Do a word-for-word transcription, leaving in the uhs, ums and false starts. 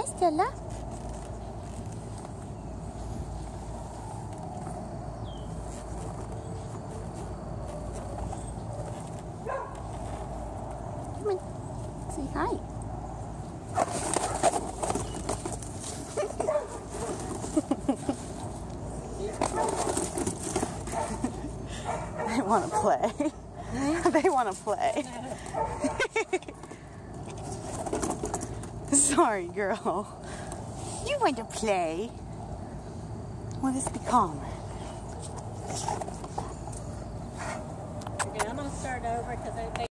Stella. Come on, say hi. They want to play. They want to play. Sorry, girl. You want to play? Well, just be calm. Okay, I'm going to start over because they